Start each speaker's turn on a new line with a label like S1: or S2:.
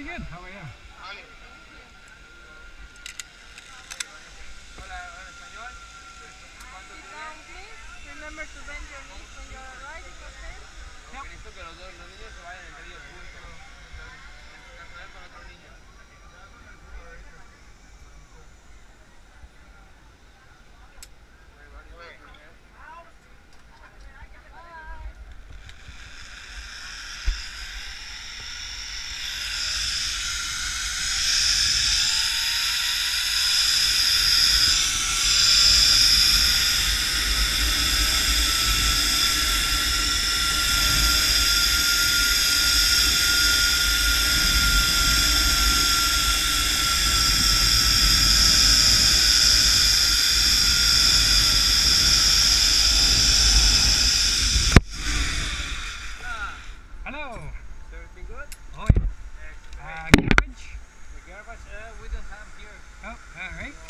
S1: Pretty good. How are you?
S2: Hola, ¿habla español? ¿Cuánto
S3: Sit
S2: tiene?
S3: down, please. Remember to bend your knees when you arrive, is okay?
S2: Yep. Necesito que los niños se vayan entre ellos juntos. Cancelar con otro niño.
S1: Hello.
S2: Is everything good?
S1: Oh yeah.
S2: Excellent.
S1: Garbage?
S2: The garbage we don't have here.
S1: Oh, alright.